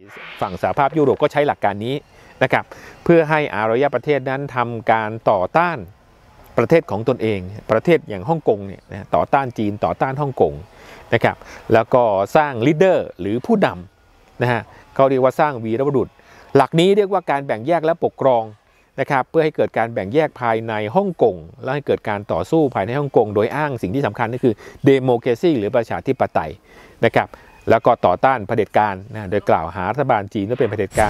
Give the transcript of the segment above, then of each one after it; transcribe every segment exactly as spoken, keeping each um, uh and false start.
ฝั่งสหภาพยุโรปก็ใช้หลักการนี้นะครับเพื่อให้อารยประเทศนั้นทำการต่อต้านประเทศของตนเองประเทศอย่างฮ่องกงเนี่ยต่อต้านจีนต่อต้านฮ่องกงนะครับแล้วก็สร้างลีดเดอร์หรือผู้นำนะฮะเขาเรียกว่าสร้างวีรบุรุษหลักนี้เรียกว่าการแบ่งแยกและปกครองนะครับเพื่อให้เกิดการแบ่งแยกภายในฮ่องกงและให้เกิดการต่อสู้ภายในฮ่องกงโดยอ้างสิ่งที่สำคัญก็คือเดโมแครซีหรือประชาธิปไตยนะครับแล้วก็ต่อต้านเผด็จการนะโดยกล่าวหารัฐบาลจีนว่าเป็นเผด็จการ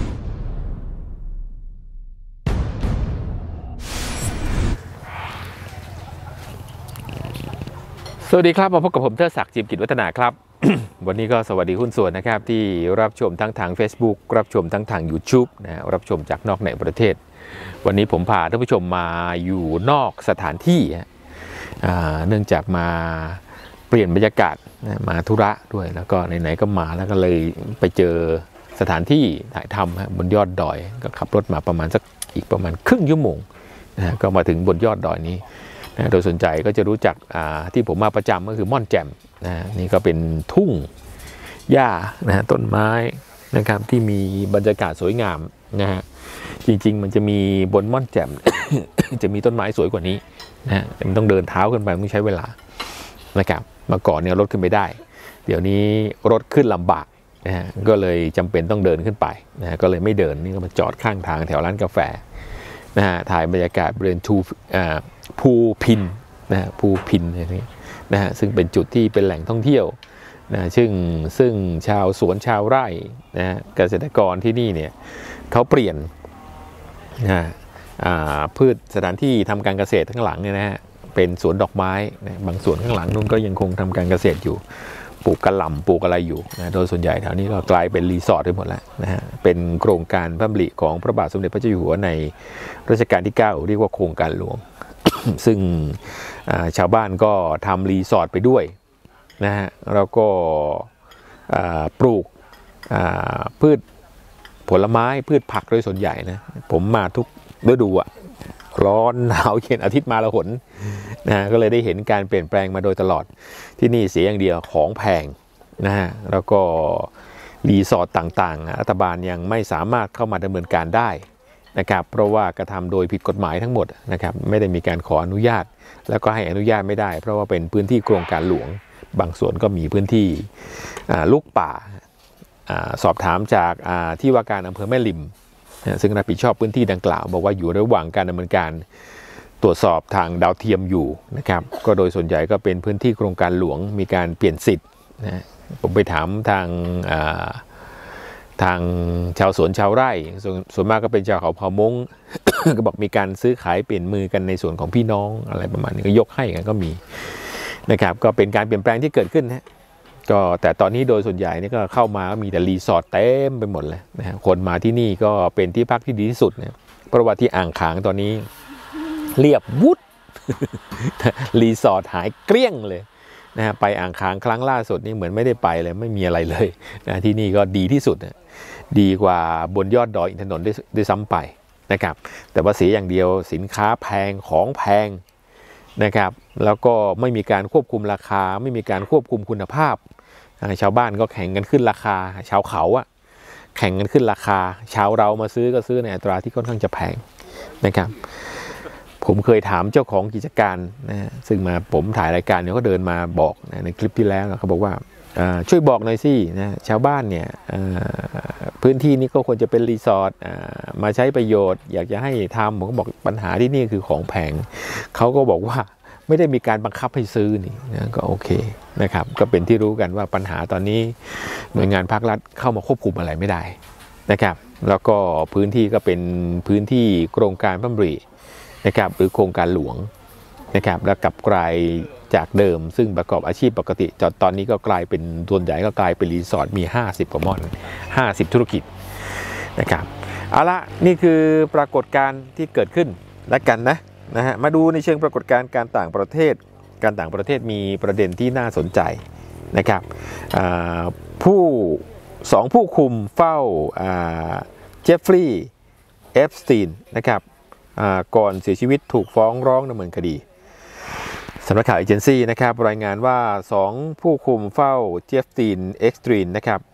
สวัสดีครับมาพบกับผมเทิดศักดิ์จิมกิจวัฒนาครับ วันนี้ก็สวัสดีหุ้นส่วนนะครับที่รับชมทั้งทาง Facebook รับชมทั้งทาง YouTube นะรับชมจากนอกในประเทศวันนี้ผมพาท่านผู้ชมมาอยู่นอกสถานที่เนื่องจากมาเปลี่ยนบรรยากาศมาธุระด้วยแล้วก็ไหนๆก็มาแล้วก็เลยไปเจอสถานที่ถ่ายทำบนยอดดอยก็ขับรถมาประมาณสักอีกประมาณครึ่งชั่วโมงนะก็มาถึงบนยอดดอยนี้นะโดยสนใจก็จะรู้จักที่ผมมาประจำก็คือม่อนแจ่มนะนี่ก็เป็นทุ่งหญ้านะต้นไม้นะครับที่มีบรรยากาศสวยงามนะฮะจริงๆมันจะมีบนม่อนแจ่ม จะมีต้นไม้สวยกว่านี้นะฮะมันต้องเดินเท้าขึ้นไปต้องใช้เวลานะครับเมื่อก่อนเนี่ยรถขึ้นไม่ได้เดี๋ยวนี้รถขึ้นลำบากนะฮะก็เลยจำเป็นต้องเดินขึ้นไปนะฮะก็เลยไม่เดินนี่ก็มาจอดข้างทางแถวร้านกาแฟนะฮะถ่ายบรรยากาศบริเวณทูภูพินนะฮะภูพินนี่นะฮะซึ่งเป็นจุดที่เป็นแหล่งท่องเที่ยวนะซึ่งซึ่งชาวสวนชาวไร่นะฮะเกษตรกรที่นี่เนี่ยเขาเปลี่ยนนะพืชสถานที่ทำการเกษตรข้างหลังเนี่ยนะฮะเป็นสวนดอกไม้นะบางส่วนข้างหลังนู้นก็ยังคงทำการเกษตรอยู่ปลูกกระหล่ำปลูกอะไรอยู่นะโดยส่วนใหญ่แถวนี้ก็กลายเป็นรีสอร์ทไปหมดแล้วนะฮะเป็นโครงการพระดำริของพระบาทสมเด็จพระเจ้าอยู่หัวในรัชกาลที่เก้าเรียกว่าโครงการหลวง ซึ่งชาวบ้านก็ทำรีสอร์ทไปด้วยนะฮะแล้วก็ปลูกพืชผลไม้พืชผักโดยส่วนใหญ่นะผมมาทุกฤดูอะร้อนหนาวเย็นอาทิตย์มาละหนนะก็เลยได้เห็นการเปลี่ยนแปลงมาโดยตลอดที่นี่เสียอย่างเดียวของแพงนะฮะแล้วก็รีสอร์ทต่างๆรัฐบาลยังไม่สามารถเข้ามาดำเนินการได้นะครับเพราะว่ากระทำโดยผิดกฎหมายทั้งหมดนะครับไม่ได้มีการขออนุญาตแล้วก็ให้อนุญาตไม่ได้เพราะว่าเป็นพื้นที่โครงการหลวงบางส่วนก็มีพื้นที่ลุกป่าสอบถามจากที่ว่าการอำเภอแม่ริมซึ่งรับผิดชอบพื้นที่ดังกล่าวบอกว่าอยู่ระหว่างการดำเนินการตรวจสอบทางดาวเทียมอยู่นะครับก็โดยส่วนใหญ่ก็เป็นพื้นที่โครงการหลวงมีการเปลี่ยนสิทธิ์นะผมไปถามทางทางชาวสวนชาวไร่สส่วนมากก็เป็นชาวเขาเผ่ามง ก็บอกมีการซื้อขายเปลี่ยนมือกันในส่วนของพี่น้องอะไรประมาณนี้ก็ยกให้กันก็มีนะครับก็เป็นการเปลี่ยนแปลงที่เกิดขึ้นนะก็แต่ตอนนี้โดยส่วนใหญ่นี่ก็เข้ามาก็มีแต่รีสอร์ทเต็มไปหมดเลยนะฮะคนมาที่นี่ก็เป็นที่พักที่ดีที่สุดนะเพราะว่าที่อ่างขางตอนนี้เรียบวุด รีสอร์ทหายเกลี้ยงเลยนะฮะไปอ่างขางครั้งล่าสุดนี่เหมือนไม่ได้ไปเลยไม่มีอะไรเลยนะที่นี่ก็ดีที่สุดนะดีกว่าบนยอดดอยอินทนนท์ด้วยซ้ำไปนะครับแต่ว่าเสียอย่างเดียวสินค้าแพงของแพงนะครับแล้วก็ไม่มีการควบคุมราคาไม่มีการควบคุมคุณภาพชาวบ้านก็แข่งกันขึ้นราคาชาวเขาอะแข่งกันขึ้นราคาชาวเรามาซื้อก็ซื้อในอัตราที่ค่อนข้างจะแพงนะครับผมเคยถามเจ้าของกิจการนะซึ่งมาผมถ่ายรายการเนี่ยเขาเดินมาบอกนะในคลิปที่แล้วเขาบอกว่าช่วยบอกหน่อยสินะชาวบ้านเนี่ยพื้นที่นี้ก็ควรจะเป็นรีสอร์ทมาใช้ประโยชน์อยากจะให้ทำผมก็บอกปัญหาที่นี่คือของแพงเขาก็บอกว่าไม่ได้มีการบังคับให้ซื้อนี่นะก็โอเคนะครับก็เป็นที่รู้กันว่าปัญหาตอนนี้หน่วยงานภาครัฐเข้ามาควบคุมอะไรไม่ได้นะครับแล้วก็พื้นที่ก็เป็นพื้นที่โครงการพระดำรินะครับหรือโครงการหลวงนะครับแล้วกลับกลายจากเดิมซึ่งประกอบอาชีพปกติจนตอนนี้ก็กลายเป็นส่วนใหญ่ก็กลายเป็นรีสอร์ทมีห้าสิบกว่าม่อนห้าสิบธุรกิจนะครับเอาละนี่คือปรากฏการณ์ที่เกิดขึ้นแล้วกันนะนะฮะมาดูในเชิงปรากฏการณ์การต่างประเทศการต่างประเทศมีประเด็นที่น่าสนใจนะครับผู้สองผู้คุมเฝ้าเจฟฟรีย์เอฟสตีนนะครับก่อนเสียชีวิตถูกฟ้องร้องดำเนินคดีสำนักข่าวเอเจนซี่นะครับรายงานว่าสองผู้คุมเฝ้าเจฟฟรีย์เอ็กซ์ตรีนนะครับ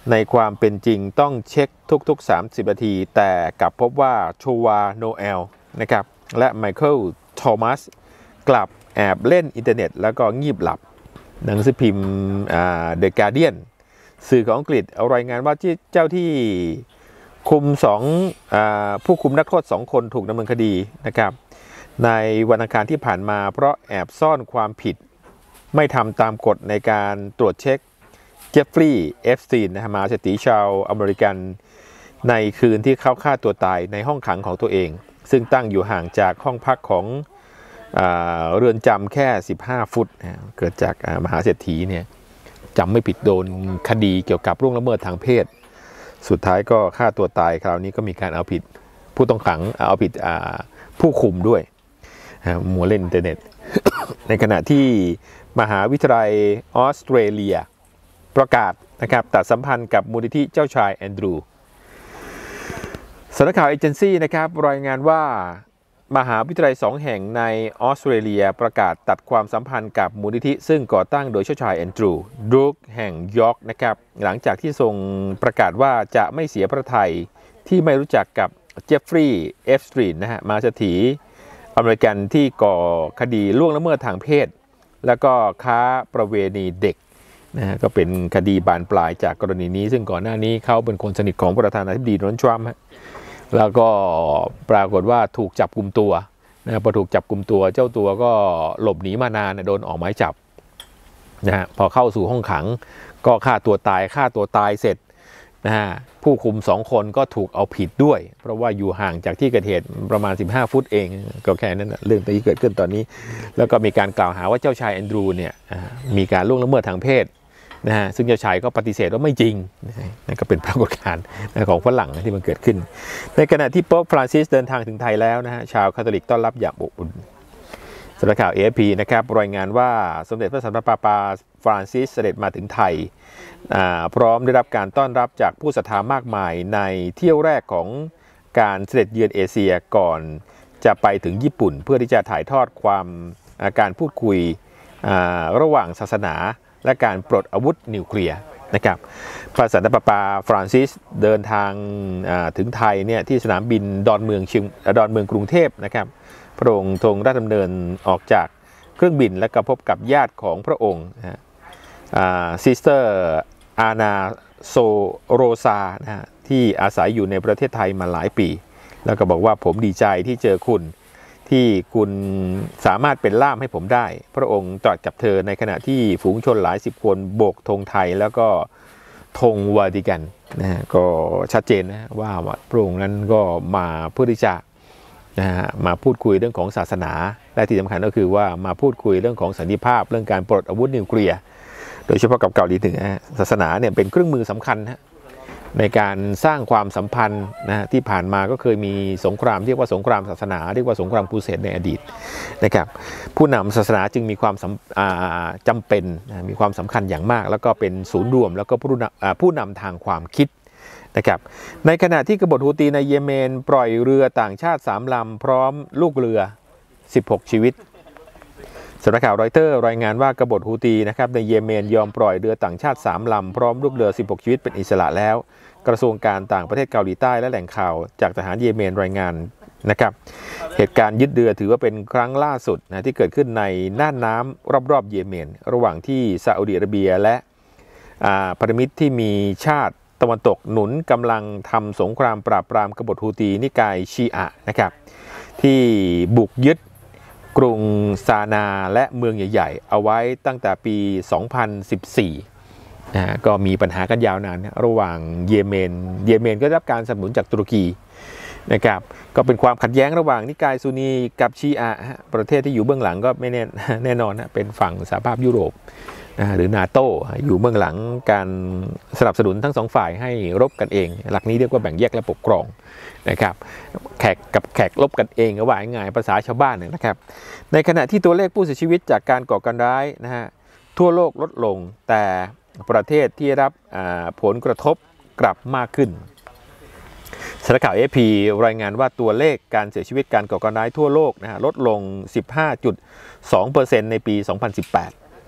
ในความเป็นจริงต้องเช็คทุกๆสามสิบนาทีแต่กลับพบว่าโชวาโนเอลนะครับและไมเคิลโทมัสกลับแอบเล่นอินเทอร์เน็ตแล้วก็งีบหลับหนังสือพิมพ์เดอะการ์เดียนสื่อของอังกฤษเอารายงานว่าเจ้าที่คุมสองผู้คุมนักโทษสองคนถูกดำเนินคดีนะครับในวันอังคารที่ผ่านมาเพราะแอบซ่อนความผิดไม่ทำตามกฎในการตรวจเช็คเจฟฟรีย์เอฟสตีนนะฮะมหาเศรษฐีชาวอเมริกันในคืนที่เขาฆ่าตัวตายในห้องขังของตัวเองซึ่งตั้งอยู่ห่างจากห้องพักของเรือนจำแค่สิบห้าฟุตนะเกิดจากมหาเศรษฐีเนี่ยจำไม่ผิดโดนคดีเกี่ยวกับล่วงละเมิดทางเพศสุดท้ายก็ฆ่าตัวตายคราวนี้ก็มีการเอาผิดผู้ต้องขังเอาผิดผู้คุมด้วยมัวเล่นอินเทอร์เน็ต ในขณะที่มหาวิทยาลัยออสเตรเลียประกาศนะครับตัดสัมพันธ์กับมูลนิธิเจ้าชายแอนดรูว์สำนักข่าวเอเจนซี่นะครับรายงานว่ามหาวิทยาลัยสองแห่งในออสเตรเลียประกาศตัดความสัมพันธ์กับมูลนิธิซึ่งก่อตั้งโดยเจ้าชายแอนดรูว์ดูคแห่งยอร์กนะครับหลังจากที่ทรงประกาศว่าจะไม่เสียพระทัยที่ไม่รู้จักกับเจฟฟรีย์เอฟสตีนนะฮะมหาเศรษฐีอเมริกันที่ก่อคดีล่วงละเมิดทางเพศแล้วก็ค้าประเวณีเด็กนะฮะก็เป็นคดีบานปลายจากกรณีนี้ซึ่งก่อนหน้านี้เขาเป็นคนสนิทของประธานาธิบดีโดนัลด์ทรัมป์แล้วก็ปรากฏว่าถูกจับกุมตัวนะพอถูกจับกุมตัวเจ้าตัวก็หลบหนีมานานโดนออกหมายจับนะฮะพอเข้าสู่ห้องขังก็ฆ่าตัวตายฆ่าตัวตายเสร็จนะฮะผู้คุมสองคนก็ถูกเอาผิดด้วยเพราะว่าอยู่ห่างจากที่เกิดเหตุประมาณสิบห้าฟุตเองก็แค่นั้นเรื่องที่เกิดขึ้นตอนนี้แล้วก็มีการกล่าวหาว่าเจ้าชายแอนดรูว์เนี่ยมีการล่วงละเมิดทางเพศนะฮะซึ่งเจ้าชายก็ปฏิเสธว่าไม่จริงนั่นก็เป็นปรากฏการณ์ของฝรั่งที่มันเกิดขึ้นในขณะที่โป๊ปฟรานซิสเดินทางถึงไทยแล้วนะฮะชาวคาทอลิกต้อนรับอย่างอบอุ่นสำนักข่าว เอ เอฟ พี นะครับรายงานว่าสมเด็จพระสันตะปาปาฟรานซิสเสด็จมาถึงไทยพร้อมได้รับการต้อนรับจากผู้ศรัทธามากมายในเที่ยวแรกของการเสด็จเยือนเอเชียก่อนจะไปถึงญี่ปุ่นเพื่อที่จะถ่ายทอดความการพูดคุยระหว่างศาสนาและการปลดอาวุธนิวเคลียร์นะครับพระสันตะปาปาฟรานซิสเดินทางถึงไทยเนี่ยที่สนามบินดอนเมืองเชียงดอนเมืองกรุงเทพนะครับพระองค์ทรงราชดำเนินออกจากเครื่องบินและก็พบกับญาติของพระองค์ซิสเตอร์อานาโซโรซานะฮะที่อาศัยอยู่ในประเทศไทยมาหลายปีแล้วก็บอกว่าผมดีใจที่เจอคุณที่คุณสามารถเป็นล่ามให้ผมได้พระองค์ตรัสกับเธอในขณะที่ฝูงชนหลายสิบคนโบกธงไทยแล้วก็ธงวาติกันนะฮะก็ชัดเจนนะว่าพระองค์นั้นก็มาเพื่อที่จะนะฮะมาพูดคุยเรื่องของศาสนาและที่สำคัญก็คือว่ามาพูดคุยเรื่องของสันติภาพเรื่องการปลดอาวุธนิวเคลียร์โดยเฉพาะกับเกาหลีเหนือศาสนาเนี่ยเป็นเครื่องมือสำคัญนะในการสร้างความสัมพันธ์นะที่ผ่านมาก็เคยมีสงครามเรียกว่าสงครามศาสนาเรียกว่าสงครามครูเสดในอดีตนะครับผู้นำศาสนาจึงมีความจำเป็นมีความสำคัญอย่างมากแล้วก็เป็นศูนย์รวมแล้วก็ผู้นำผู้นำทางความคิดนะครับในขณะที่กบฏฮูตีในเยเมนปล่อยเรือต่างชาติสามลำพร้อมลูกเรือสิบหกชีวิตสำนักข่าวรอยเตอร์รายงานว่ากบฏฮูตีนะครับในเยเมนยอมปล่อยเรือต่างชาติสามลำพร้อมลูกเรือสิบหกชีวิตเป็นอิสระแล้วกระทรวงการต่างประเทศเกาหลีใต้และแหล่งข่าวจากทหารเยเมนรายงานนะครับเหตุการณ์ยึดเรือถือว่าเป็นครั้งล่าสุดนะที่เกิดขึ้นในน่านน้ำรอบๆเยเมนระหว่างที่ซาอุดิอาระเบียและพันธมิตรที่มีชาติตะวันตกหนุนกำลังทำสงครามปราบปรามกบฏฮูตีนิกายชีอะนะครับที่บุกยึดกรุงซานาและเมืองใหญ่ๆเอาไว้ตั้งแต่ปีสองพันสิบสี่นะก็มีปัญหากันยาวนานระหว่างเยเมนเยเมนก็ได้รับการสนับสนุนจากตุรกีนะครับก็เป็นความขัดแย้งระหว่างนิกายซุนนีกับชีอะประเทศที่อยู่เบื้องหลังก็ไม่แน่แน่นอนนะเป็นฝั่งสหภาพยุโรปนะหรือนาโต้อยู่เบื้องหลังการสนับสนุนทั้งสองฝ่ายให้รบกันเองหลักนี้เรียกว่าแบ่งแยกและปกครองนะครับแขกกับแขกรบกันเองก็ว่าง่ายภาษาชาวบ้านนะครับในขณะที่ตัวเลขผู้เสียชีวิตจากการก่อการร้ายนะฮะทั่วโลกลดลงแต่ประเทศที่รับผลกระทบกลับมากขึ้นสำนักข่าว เอ เอฟ พี รายงานว่าตัวเลขการเสียชีวิตการก่อการร้ายทั่วโลกนะฮะลดลง สิบห้าจุดสองเปอร์เซ็นต์ ในปี สองพันสิบแปด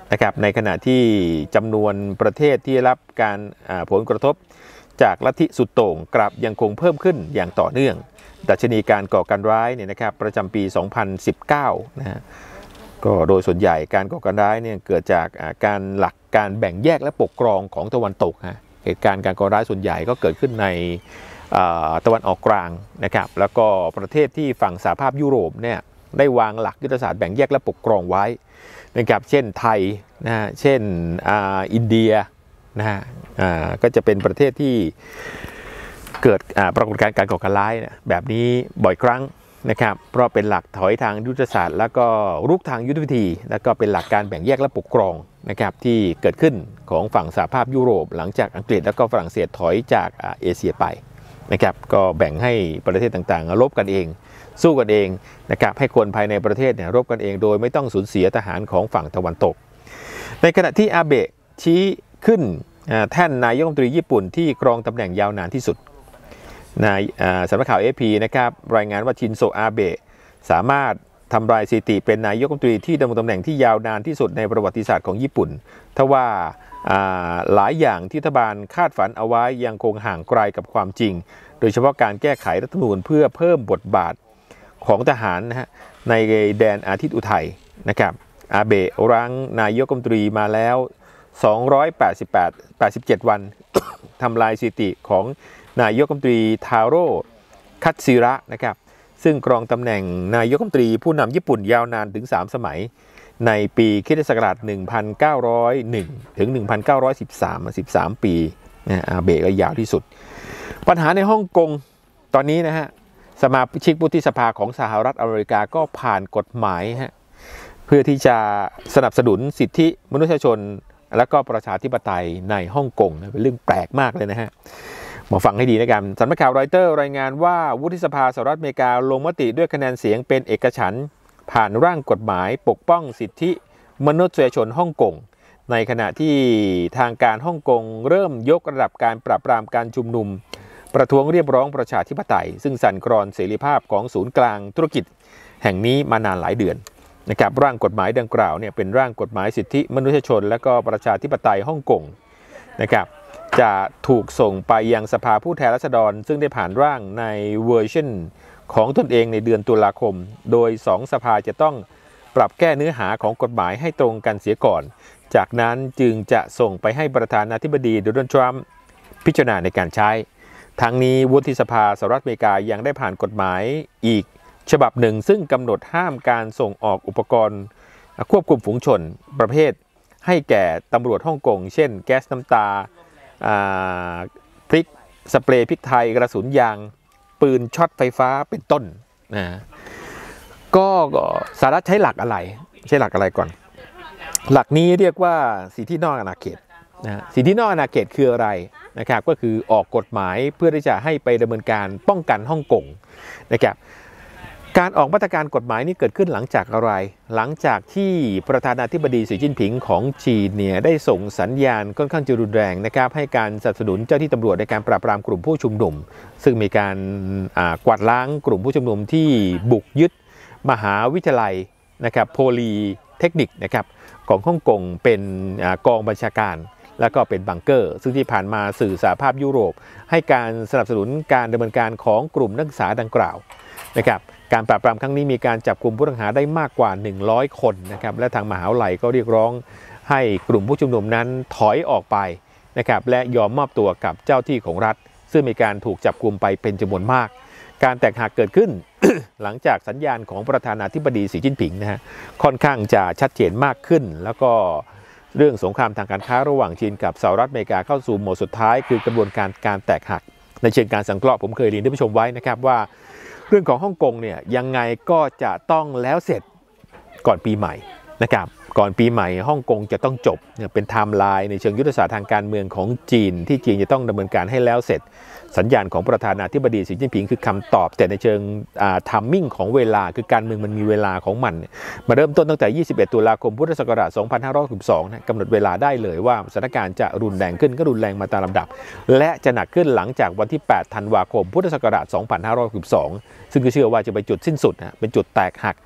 นะครับในขณะที่จำนวนประเทศที่รับการผลกระทบจากลัทธิสุดโต่งกลับยังคงเพิ่มขึ้นอย่างต่อเนื่องดัชนีการก่อการร้ายเนี่ยนะครับประจำปี สองพันสิบเก้า นะฮะก็โดยส่วนใหญ่การก่อการร้ายเนี่ยเกิดจากการหลักการแบ่งแยกและปกครองของตะวันตกฮะเหตุการณ์การก่อการร้ายส่วนใหญ่ก็เกิดขึ้นในตะวันออกกลางนะครับแล้วก็ประเทศที่ฝั่งสหภาพยุโรปเนี่ยได้วางหลักยุทธศาสตร์แบ่งแยกและปกครองไว้นะครับเช่นไทยนะฮะเช่นอาอินเดียนะฮะก็จะเป็นประเทศที่เกิดปรากฏการณ์การก่อการร้ายแบบนี้บ่อยครั้งนะครับเพราะเป็นหลักถอยทางยุทธศาสตร์แล้วก็รุกทางยุทธวิธีแล้วก็เป็นหลักการแบ่งแยกและปกครองนะครับที่เกิดขึ้นของฝั่งสหภาพยุโรปหลังจากอังกฤษแล้วก็ฝรั่งเศสถอยจากเอเชียไปนะครับก็แบ่งให้ประเทศต่างๆรบกันเองสู้กันเองนะครับให้คนภายในประเทศเนี่ยรบกันเองโดยไม่ต้องสูญเสียทหารของฝั่งตะวันตกในขณะที่อาเบะชี้ขึ้นแท่นนายกรัฐมนตรีญี่ปุ่นที่ครองตำแหน่งยาวนานที่สุดนายสำนักข่าว เอ เอฟ พี นะครับรายงานว่าชินโซอาเบะสามารถทำลายสถิติเป็นนายกรัฐมนตรีที่ดำรงตำแหน่งที่ยาวนานที่สุดในประวัติศาสตร์ของญี่ปุ่นทว่าหลายอย่างที่รัฐบาลคาดฝันเอาไว้ยังคงห่างไกลกับความจริงโดยเฉพาะการแก้ไขรัฐธรรมนูญเพื่อเพิ่มบทบาทของทหารนะฮะในแดนอาทิตย์อุทัยนะครับอาเบะรั้งนายกรัฐมนตรีมาแล้วสองร้อยแปดสิบแปด แปดสิบเจ็ดวัน ทำลายสถิติของนายกรัฐมนตรีทาโร่คัตซิระนะครับซึ่งครองตำแหน่งนายกรัฐมนตรีผู้นำญี่ปุ่นยาวนานถึงสามสมัยในปีคริสตศักราชหนึ่งพันเก้าร้อยเอ็ดถึงหนึ่งพันเก้าร้อยสิบสาม สิบสามปีนะอาเบะก็ยาวที่สุดปัญหาในฮ่องกงตอนนี้นะฮะสมาชิกวุฒิสภาของสหรัฐอเมริกาก็ผ่านกฎหมายฮะเพื่อที่จะสนับสนุนสิทธิมนุษยชนและก็ประชาธิปไตยในฮ่องกงเป็นเรื่องแปลกมากเลยนะฮะมาฟังให้ดีนะกันสำนักข่าวรอยเตอร์รายงานว่าวุฒิสภาสหรัฐอเมริกาลงมติด้วยคะแนนเสียงเป็นเอกฉันท์ผ่านร่างกฎหมายปกป้องสิทธิมนุษยชนฮ่องกงในขณะที่ทางการฮ่องกงเริ่มยกระดับการปราบปรามการชุมนุมประท้วงเรียกร้องประชาธิปไตยซึ่งสั่นคลอนเสรีภาพของศูนย์กลางธุรกิจแห่งนี้มานานหลายเดือนนะครับร่างกฎหมายดังกล่าวเนี่ยเป็นร่างกฎหมายสิทธิมนุษยชนและก็ประชาธิปไตยฮ่องกงนะครับจะถูกส่งไปยังสภาผู้แทนราษฎรซึ่งได้ผ่านร่างในเวอร์ชันของตนเองในเดือนตุลาคมโดยสองสภาจะต้องปรับแก้เนื้อหาของกฎหมายให้ตรงกันเสียก่อนจากนั้นจึงจะส่งไปให้ประธานาธิบดีโดนัลด์ทรัมป์พิจารณาในการใช้ทั้งนี้วุฒิสภาสหรัฐอเมริกายังได้ผ่านกฎหมายอีกฉบับหนึ่งซึ่งกำหนดห้ามการส่งออกอุปกรณ์ควบคุมฝูงชนประเภทให้แก่ตำรวจฮ่องกงเช่นแก๊สน้ำตาพริกสเปรย์พริกไทยกระสุนยางปืนช็อตไฟฟ้าเป็นต้นนะก็สหรัฐใช้หลักอะไรใช้หลักอะไรก่อนหลักนี้เรียกว่าสิทธินอกอาณาเขตนะสิทธินอกอาณาเขตคืออะไรนะครับก็คือออกกฎหมายเพื่อที่จะให้ไปดำเนินการป้องกันฮ่องกงนะครับการออกมาตรการกฎหมายนี้เกิดขึ้นหลังจากอะไรหลังจากที่ประธานาธิบดีสีจิ้นผิงของจีนเนี่ยได้ส่งสัญญาณค่อนข้างจะรุนแรงนะครับให้การสนับสนุนเจ้าที่ตำรวจในการปราบปรามกลุ่มผู้ชุมนุมซึ่งมีการกวาดล้างกลุ่มผู้ชุมนุมที่บุกยึดมหาวิทยาลัยนะครับโพลีเทคนิคนะครับของฮ่องกงเป็นกองบัญชาการแล้วก็เป็นบังเกอร์ซึ่งที่ผ่านมาสื่อสหภาพยุโรปให้การสนับสนุนการดำเนินการของกลุ่มนักศึกษาดังกล่าวนะครับการปราบปรามครั้งนี้มีการจับกลุ่มผู้ต้องหาได้มากกว่าหนึ่งร้อยคนนะครับและทางมหาวิทยาลัยก็เรียกร้องให้กลุ่มผู้ชุมนุมนั้นถอยออกไปนะครับและยอมมอบตัวกับเจ้าที่ของรัฐซึ่งมีการถูกจับกลุ่มไปเป็นจำนวนมากการแตกหักเกิดขึ้น หลังจากสัญญาณของประธานาธิบดีสีจิ้นผิงนะฮะค่อนข้างจะชัดเจนมากขึ้นแล้วก็เรื่องสงครามทางการค้าระหว่างจีนกับสหรัฐอเมริกาเข้าสู่โหมดสุดท้ายคือกระบวนการการแตกหักในเชิงการสังเคราะห์ผมเคยเรียนท่านผู้ชมไว้นะครับว่าเรื่องของฮ่องกงเนี่ยยังไงก็จะต้องแล้วเสร็จก่อนปีใหม่นะครับก่อนปีใหม่ฮ่องกงจะต้องจบเนี่ยเป็นไทม์ไลน์ในเชิงยุทธศาสตร์ทางการเมืองของจีนที่จีนจะต้องดำเนินการให้แล้วเสร็จสัญญาณของประธานาธิบดีสีจิ้นผิงคือคำตอบแต่ในเชิงทัมมิ่งของเวลาคือการเมืองมันมีเวลาของมันมาเริ่มต้นตั้งแต่ยี่สิบเอ็ดตุลาคมพุทธศักราชสองพันห้าร้อยหกสิบสองนะกำหนดเวลาได้เลยว่าสถานการณ์จะรุนแรงขึ้นก็รุนแรงมาตามลำดับและจะหนักขึ้นหลังจากวันที่แปดธันวาคมพุทธศักราชสองพันห้าร้อยหกสิบสองซึ่งก็เชื่อว่าจะเป็นจุดสิ้นสุดนะเป็นจุดแตกหัก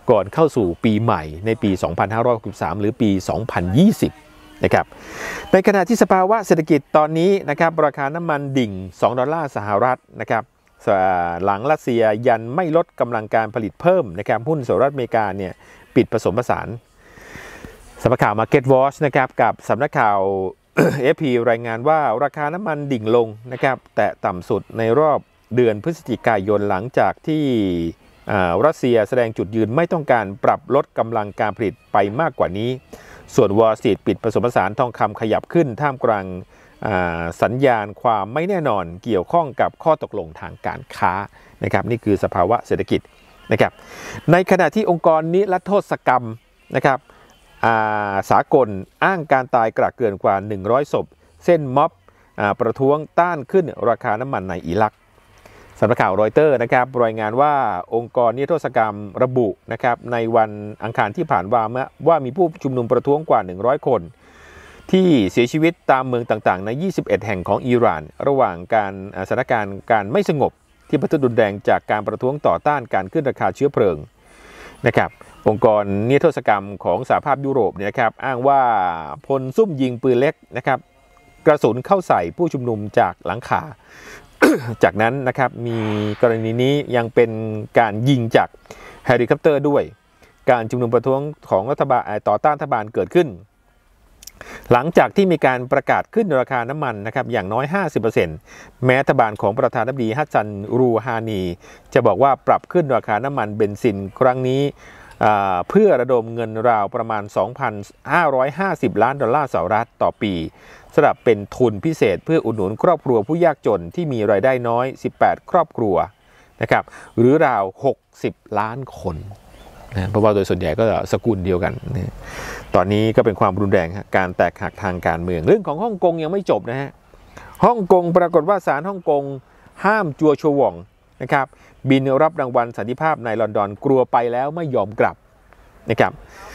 ก่อนเข้าสู่ปีใหม่ในปี สองพันห้าร้อยหกสิบสาม หรือปี สองพันยี่สิบ นะครับในขณะที่สภาวะเศรษฐกิจตอนนี้นะครับราคาน้ำมันดิ่งสองดอลลาร์สหรัฐนะครับหลังรัสเซียยันไม่ลดกำลังการผลิตเพิ่มนะครับหุ้นสหรัฐอเมริกาเนี่ยปิดผสมผสานสำนักข่าว Market Watch นะครับกับสำนักข่าว เอฟ พี รายงานว่าราคาน้ำมันดิ่งลงนะครับแต่ต่ำสุดในรอบเดือนพฤศจิกายนหลังจากที่รัสเซียแสดงจุดยืนไม่ต้องการปรับลดกำลังการผลิตไปมากกว่านี้ส่วนวอล สตรีทปิดผสมผสานทองคำขยับขึ้นท่ามกลางสัญญาณความไม่แน่นอนเกี่ยวข้องกับข้อตกลงทางการค้านะครับนี่คือสภาวะเศรษฐกิจนะครับในขณะที่องค์กรนิรโทษกรรมนะครับสากลอ้างการตายกระเกินกว่าหนึ่งร้อยศพเส้นม็อบประท้วงต้านขึ้นราคาน้ำมันในอิรักสำนักข่าวรอยเตอร์นะครับรายงานว่าองค์กรนิรโทษกรรมระบุนะครับในวันอังคารที่ผ่านมาว่ามีผู้ชุมนุมประท้วงกว่าหนึ่งร้อยคนที่เสียชีวิตตามเมืองต่างๆในยี่สิบเอ็ดแห่งของอิหร่านระหว่างการสถานการณ์การไม่สงบที่ประทุรุนแรงจากการประท้วงต่อต้านการขึ้นราคาเชื้อเพลิงนะครับองค์กรนิรโทษกรรมของสหภาพยุโรปเนี่ยนะครับอ้างว่าพลซุ่มยิงปืนเล็กนะครับกระสุนเข้าใส่ผู้ชุมนุมจากหลังคา จากนั้นนะครับมีกรณีนี้ยังเป็นการยิงจากเฮลิคอปเตอร์ด้วยการชุมนุมประท้วงของรัฐบาลต่อต้านรัฐบาลเกิดขึ้นหลังจากที่มีการประกาศขึ้นราคาน้ำมันนะครับอย่างน้อย ห้าสิบเปอร์เซ็นต์ แม้รัฐบาลของประธานาธิบดีฮัสซันรูฮานีจะบอกว่าปรับขึ้นราคาน้ำมันเบนซินครั้งนี้เพื่อระดมเงินราวประมาณ สองพันห้าร้อยห้าสิบ ล้านดอลลาร์สหรัฐต่อปีสำหรับเป็นทุนพิเศษเพื่ออุดหนุนครอบครัวผู้ยากจนที่มีรายได้น้อยสิบแปดครอบครัวนะครับหรือราวหกสิบล้านคนนะเพราะว่าโดยส่วนใหญ่ก็สกุลเดียวกันนะตอนนี้ก็เป็นความรุนแรงการแตกหักทางการเมืองเรื่องของฮ่องกงยังไม่จบนะฮะฮ่องกงปรากฏว่าศาลฮ่องกงห้ามจัวชัวหว่องนะครับบินรับรางวัลสันติภาพในลอนดอนกลัวไปแล้วไม่ยอมกลับนะครับ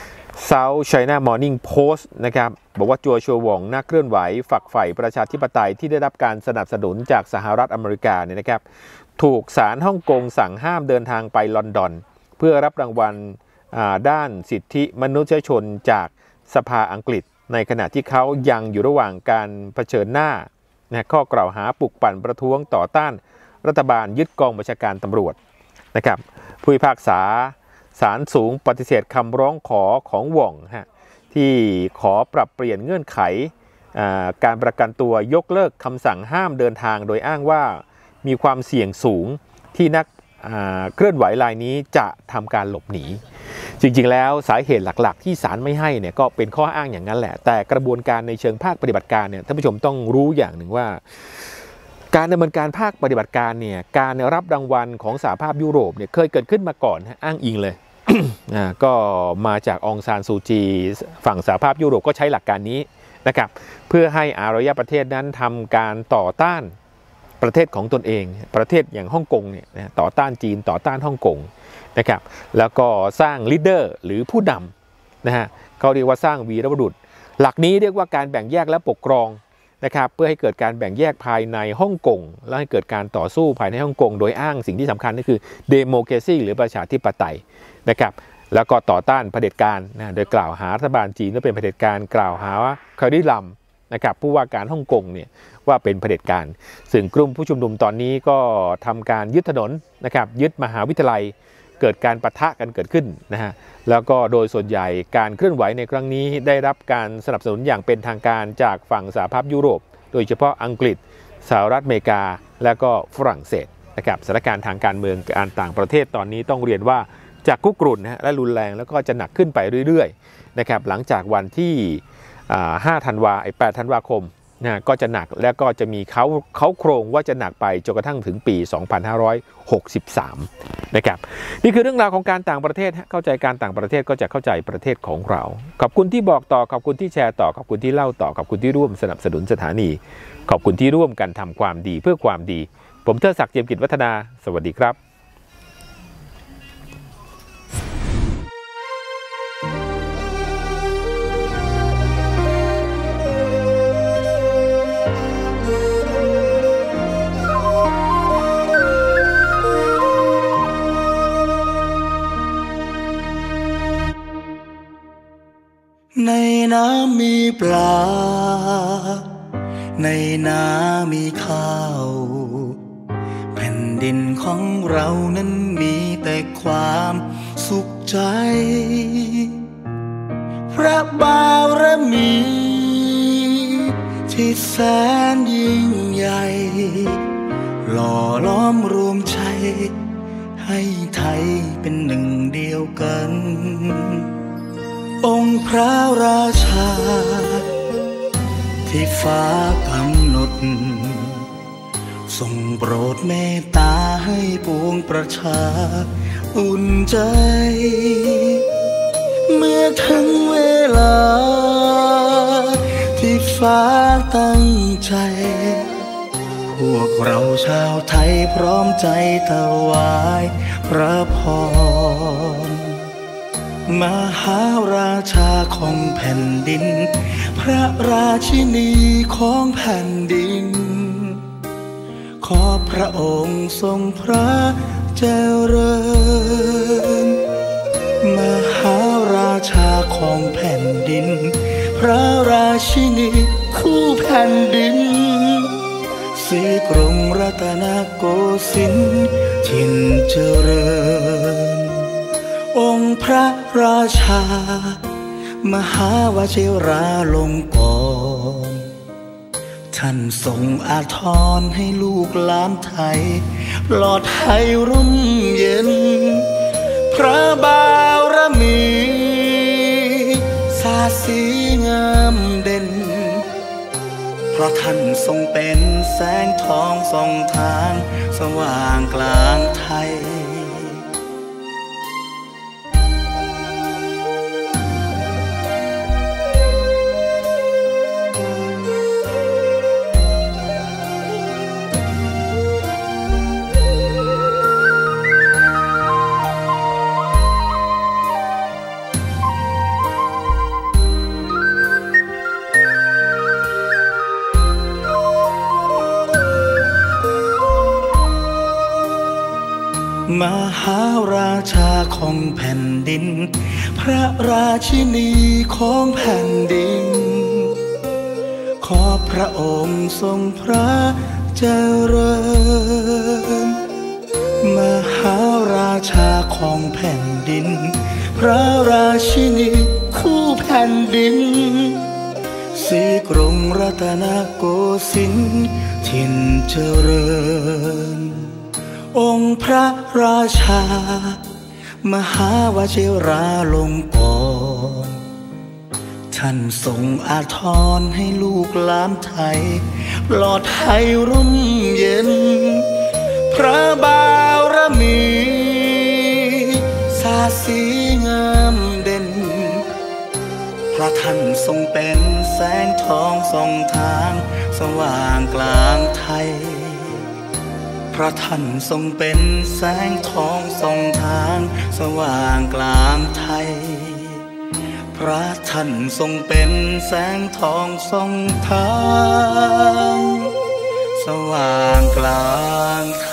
South China Morning Post นะครับบอกว่าจัวชัวหว่องนักเคลื่อนไหวฝักใฝ่ประชาธิปไตยที่ได้รับการสนับสนุนจากสหรัฐอเมริกาเนี่ยนะครับถูกศาลฮ่องกงสั่งห้ามเดินทางไปลอนดอนเพื่อรับรางวัลด้านสิทธิมนุษยชนจากสภาอังกฤษในขณะที่เขายังอยู่ระหว่างการเผชิญหน้านะข้อกล่าวหาปลุกปั่นประท้วงต่อต้านรัฐบาลยึดกองบัญชาการตำรวจนะครับผู้พิพากษาศาลสูงปฏิเสธคำร้องขอของหว่องฮะที่ขอปรับเปลี่ยนเงื่อนไขการประกันตัวยกเลิกคำสั่งห้ามเดินทางโดยอ้างว่ามีความเสี่ยงสูงที่นักเคลื่อนไหวรายนี้จะทำการหลบหนีจริงๆแล้วสาเหตุหลักๆที่ศาลไม่ให้เนี่ยก็เป็นข้ออ้างอย่างนั้นแหละแต่กระบวนการในเชิงภาคปฏิบัติการเนี่ยท่านผู้ชมต้องรู้อย่างหนึ่งว่าการดำเนินการภาคปฏิบัติการเนี่ยการรับรางวัลของสหภาพยุโรปเนี่ยเคยเกิดขึ้นมาก่อนอ้างอิงเลย ก็มาจากองซานซูจีฝั่งสหภาพยุโรปก็ใช้หลักการนี้นะครับเพื่อให้อารยประเทศนั้นทำการต่อต้านประเทศของตนเองประเทศอย่างฮ่องกงเนี่ยต่อต้านจีนต่อต้านฮ่องกงนะครับแล้วก็สร้างลีดเดอร์หรือผู้นำนะฮะเขาเรียกว่าสร้างวีรบุรุษหลักนี้เรียกว่าการแบ่งแยกและปกครองนะครับเพื่อให้เกิดการแบ่งแยกภายในฮ่องกงและให้เกิดการต่อสู้ภายในฮ่องกงโดยอ้างสิ่งที่สำคัญก็คือเดโมแครซีหรือประชาธิปไตยนะครับแล้วก็ต่อต้านเผด็จการนะโดยกล่าวหารัฐบาลจีนว่าเป็นเผด็จการกล่าวหาว่าแคร์รีลัมนะครับผู้ว่าการฮ่องกงเนี่ยว่าเป็นเผด็จการซึ่งกลุ่มผู้ชุมนุมตอนนี้ก็ทำการยึดถนนนะครับยึดมหาวิทยาลัยเกิดการปะทะกันเกิดขึ้นนะฮะแล้วก็โดยส่วนใหญ่การเคลื่อนไหวในครั้งนี้ได้รับการสนับสนุนอย่างเป็นทางการจากฝั่งสหภาพยุโรปโดยเฉพาะอังกฤษสหรัฐอเมริกาและก็ฝรั่งเศสนะครับสถานการณ์ทางการเมืองการต่างประเทศตอนนี้ต้องเรียนว่าจากคุกรุ่นนะและรุนแรงแล้วก็จะหนักขึ้นไปเรื่อยๆนะครับหลังจากวันที่ห้าธันวาไอ้แปดธันวาคมนะก็จะหนักและก็จะมีเขาเขาโครงว่าจะหนักไปจนกระทั่งถึงปี สองพันห้าร้อยหกสิบสาม นะครับนี่คือเรื่องราวของการต่างประเทศเข้าใจการต่างประเทศก็จะเข้าใจประเทศของเราขอบคุณที่บอกต่อขอบคุณที่แชร์ต่อขอบคุณที่เล่าต่อขอบคุณที่ร่วมสนับสนุนสถานีขอบคุณที่ร่วมกันทำความดีเพื่อความดีผมเทิดศักดิ์ เจียมกิจวัฒนาสวัสดีครับปลาในนามีข้าวแผ่นดินของเรานั้นมีแต่ความสุขใจพระบารมีที่แสนยิ่งใหญ่หล่อล้อมรวมใจให้ไทยเป็นหนึ่งเดียวกันองค์พระราชาที่ฟ้ากำหนดทรงโปรดเมตตาให้ปวงประชาอุ่นใจเมื่อถึงเวลาที่ฟ้าตั้งใจพวกเราชาวไทยพร้อมใจถวายพระพรมหาราชาของแผ่นดินพระราชินีของแผ่นดินขอพระองค์ทรงพระเจริญมหาราชาของแผ่นดินพระราชินีคู่แผ่นดินศรีกรุงรัตนโกสินทร์ถิ่นเจริญองค์พระราชามหาวชิราลงกรณ์ท่านทรงอาทรให้ลูกหลานไทยปลอดภัยร่มเย็นพระบารมีสาสีงามเด่นเพราะท่านทรงเป็นแสงทองส่องทางสว่างกลางไทยมหาราชาของแผ่นดินพระราชินีของแผ่นดินขอพระองค์ทรงพระเจริญมหาราชาของแผ่นดินพระราชินีคู่แผ่นดินศรีกรุงรัตนโกสินทร์ถิ่นเจริญองค์พระราชามหาวชิราลงกรณ์ท่านทรงอาทรให้ลูกหลานไทยปลอดภัยร่มเย็นพระบารมีสาสีงามเด่นเพราะท่านทรงเป็นแสงทองส่องทางสว่างกลางไทยพระท่านทรงเป็นแสงทองส่องทางสว่างกลางไทยพระท่านทรงเป็นแสงทองส่องทางสว่างกลางไท